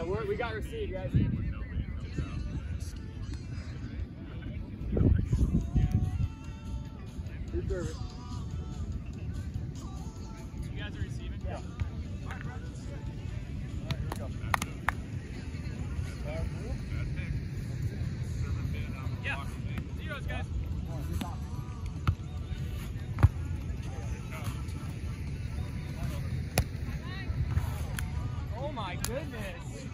We got received, guys. Good service. You guys are receiving? Yeah. Alright, Brad. Alright, here we go. Yeah. Zeros, guys. Oh my goodness.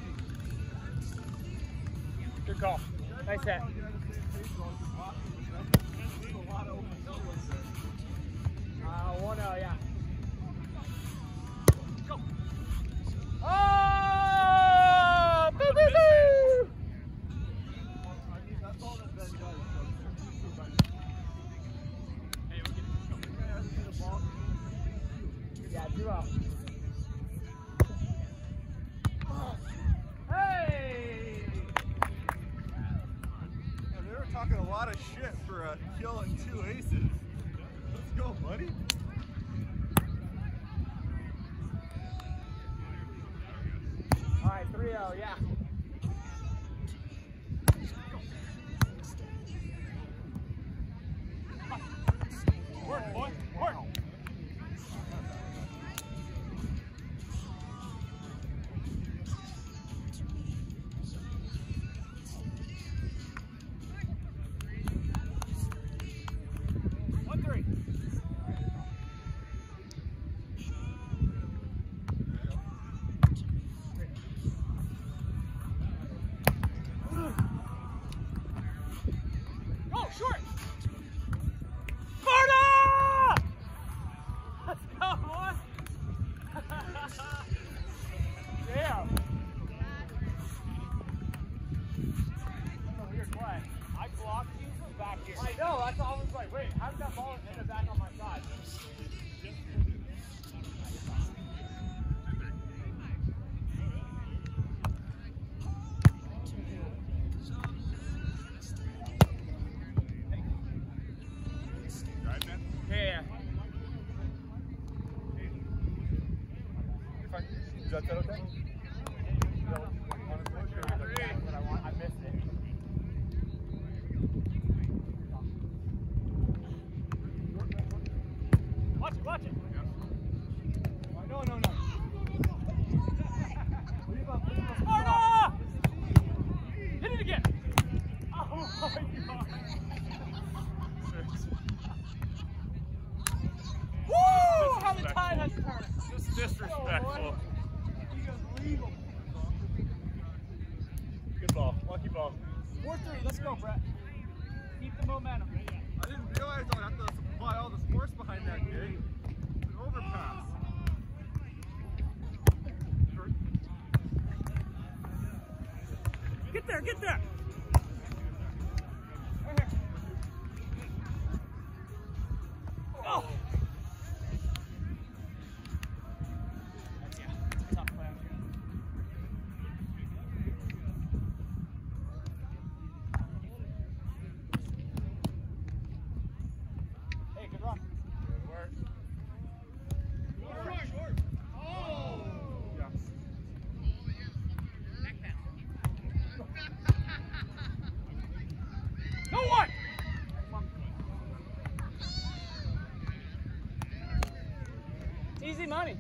Good call. Nice hit. 1-0, yeah. Go. Oh! Boo, boo, boo! Hey, we're getting this going. Yeah, 2-0. Hey! They were talking a lot of shit for a kill and 2 aces. Let's go, buddy. All right, 3-0, yeah. Work, boy. Work. Short! Sparta! Let's go, boy! Yeah. That's a weird play. I blocked you from back here. I know, that's all I was like, wait, how did that ball end up back on my side? Yeah. Is that okay? I missed it. Watch it, watch it. No. Sparta! Hit it again. Oh my God. Woo! How the tide has turned. Just disrespectful. Good ball. Lucky ball. 4-3. Let's go, Brett. Keep the momentum. I didn't realize I would have to supply all the force behind that gig. It's an overpass. Get there, get there. Oh! Tough play out here. Hey, good run. Good work. Short. Oh! Yeah. No one! Easy money.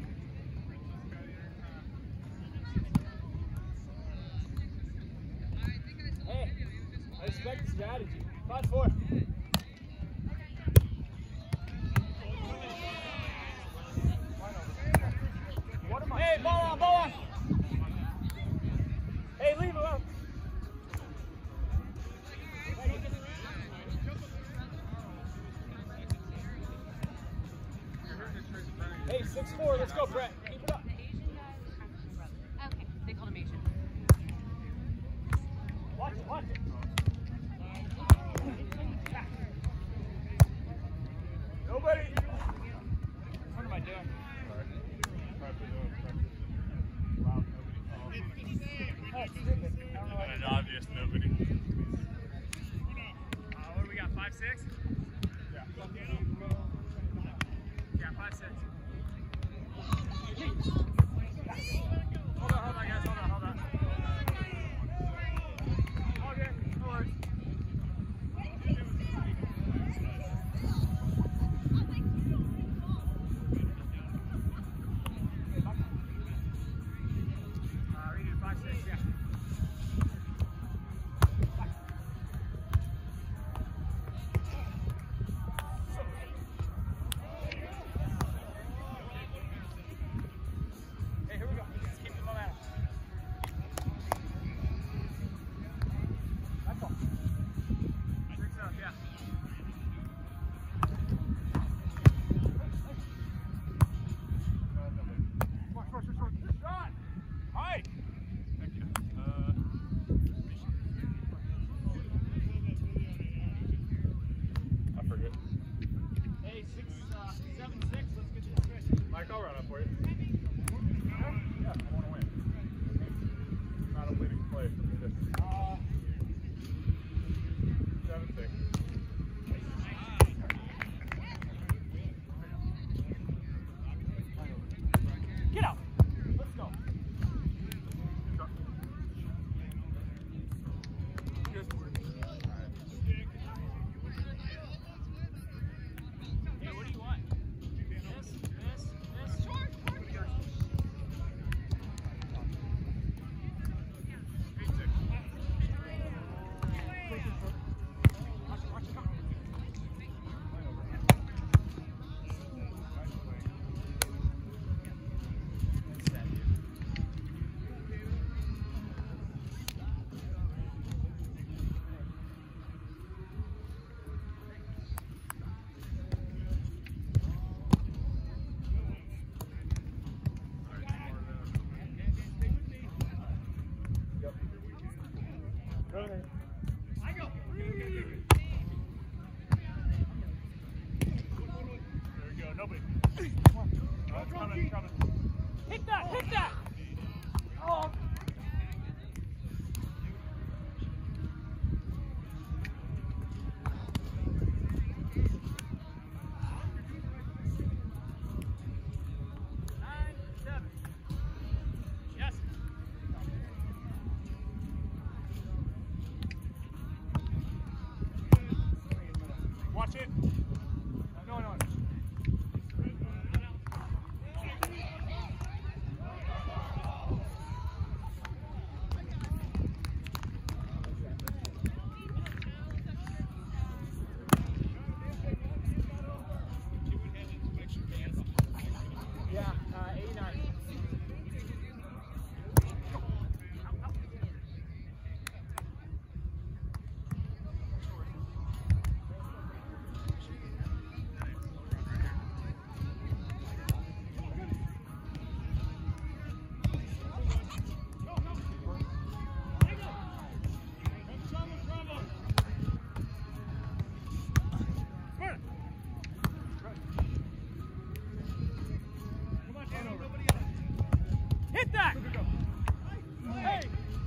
Hey, I respect the strategy. 5-4. Hey, ball on. Hey, leave it alone. Hey, 6-4, let's go, Brett. Keep it up. Okay, they called him Asian. Watch it. Nobody. What am I doing? An obvious nobody. What do we got, 5-6? Yeah. Yeah, 5-6. Hold on, guys, hold on. Hit that! Hit that! Oh. Watch it. No, no. Yeah, 89. Hit that! Hey!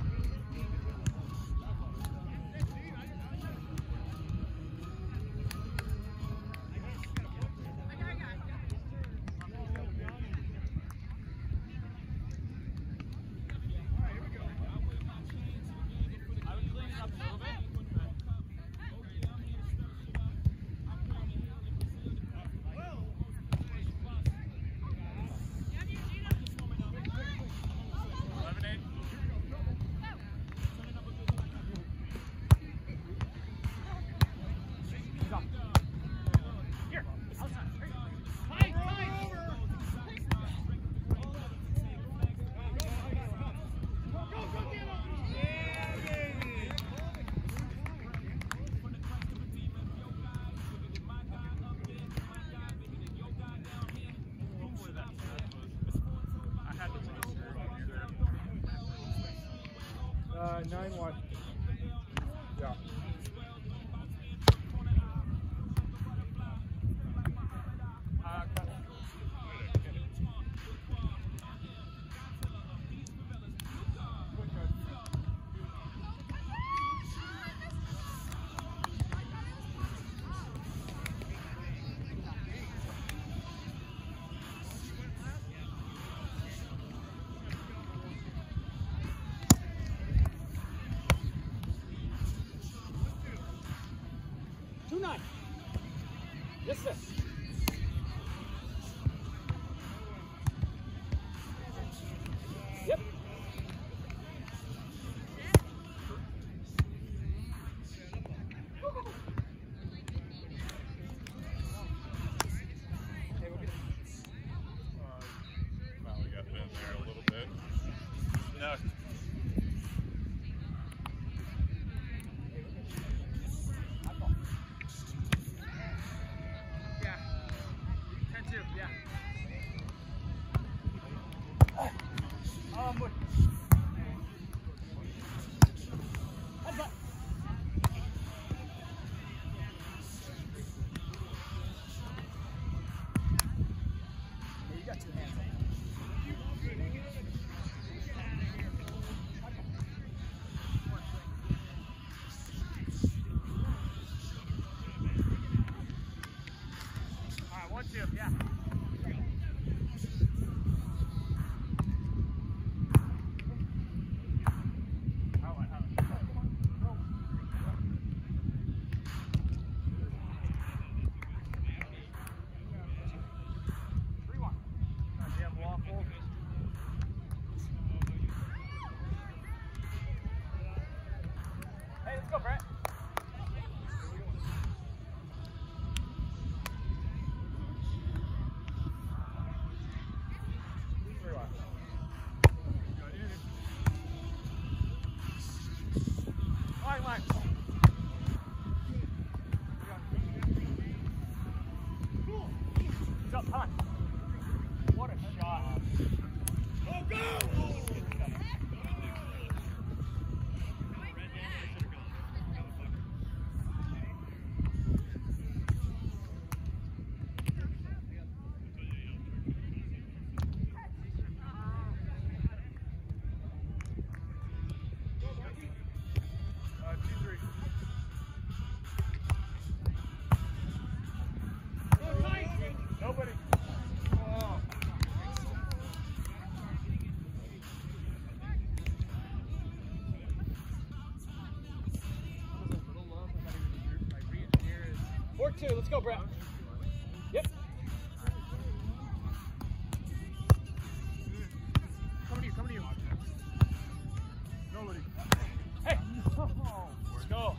Uh, 9-1. Yeah. Yes, sir. Yep. Finally got it in there a little bit. No. Yeah. 10-2, yeah. Wood. Headbutt. You got 2 hands on it. All right, 1-2, yeah. Hey, let's go, Brett. Line. He's up high. What a shot. Go! Court 2, let's go, Brett. Yep. Coming to you. Nobody. Hey! Let's go.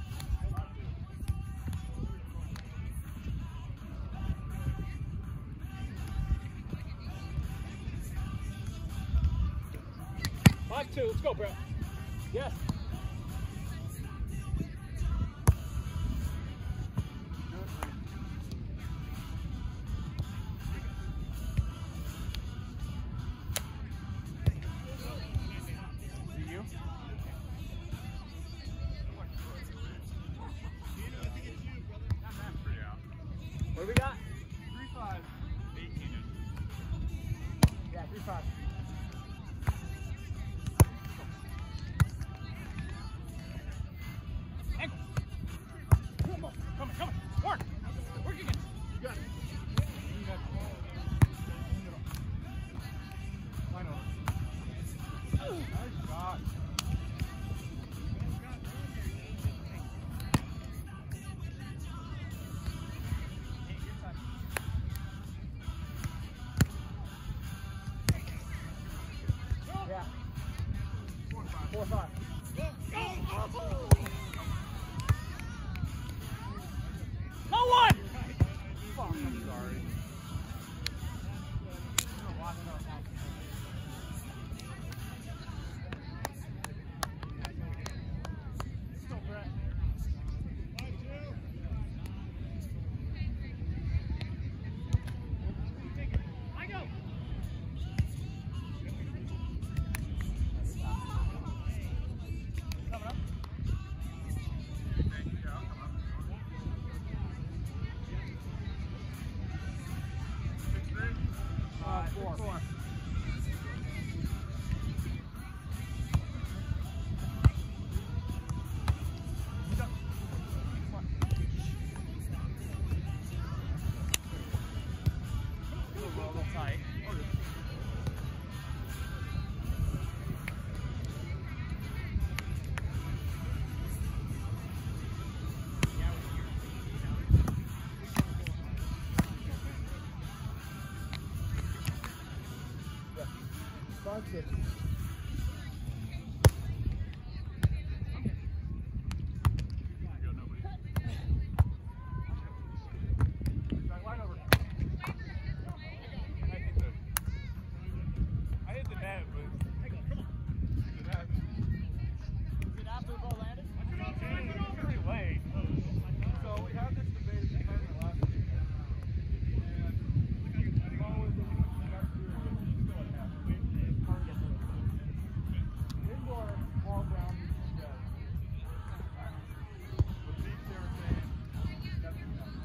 Five, 2, let's go, Brett. Yes. What do we got? 3-5. 18. Yeah, 3-5. Coming. Work again. You got it. Line over. Nice shot. Yeah. 4-5. No one! Fuck, I'm sorry. Still Brett. I go. Coming up. Four. A little tight. Five, 6. Line over. I hit the net, but it happened. Is it after the ball landed? Pretty late. So we had this debate in the last week. And the ball was in the next period. Still at half. Indoor ball down. The beach they were saying, that's enough.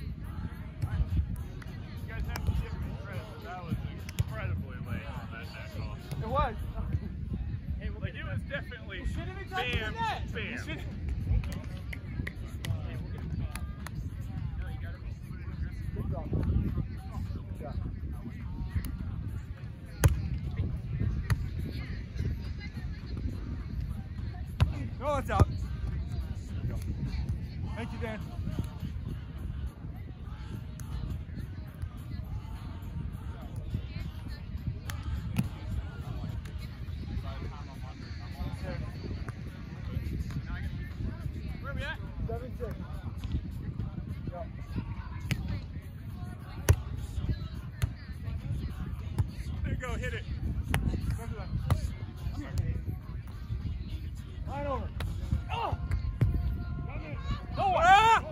You guys have to give me credit, but that was incredibly late on that net call. It was. Like it was definitely Shouldn't have touched the net. bam. Good job. Yeah. No, it's out. There we go. Thank you, Dan. Where are we at? 7-6. Yep. There you go, hit it. Line over. Oh! No one! Ah!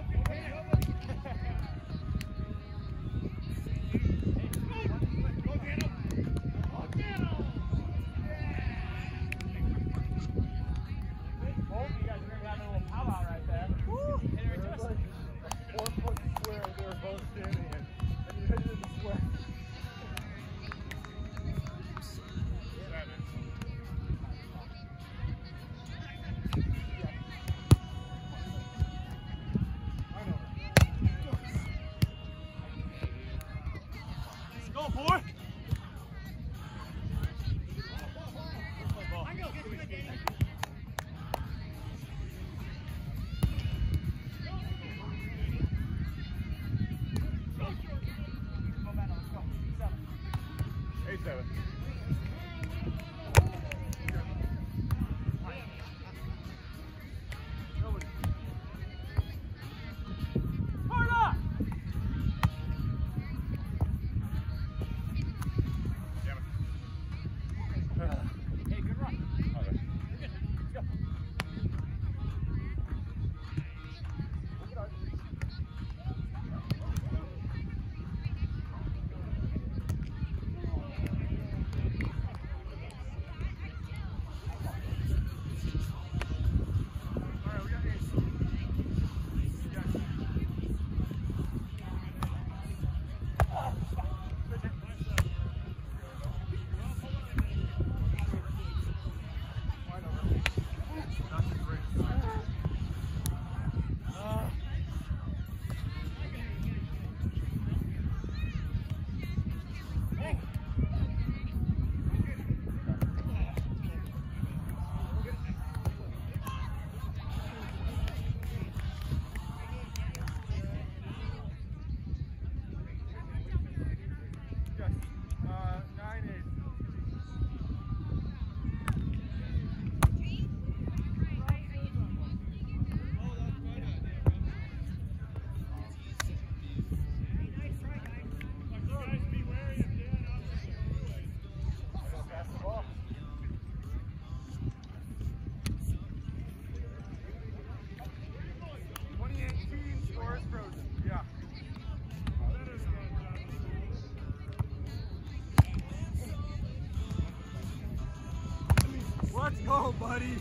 Both of you guys are having a little powwow right there. Hit it right to us. 4-foot square they were both standing in. And you hit it in the square. go, buddy.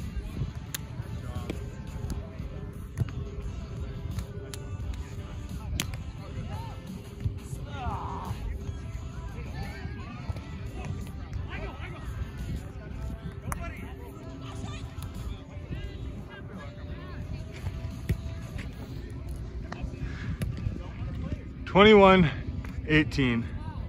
Good. 21-18.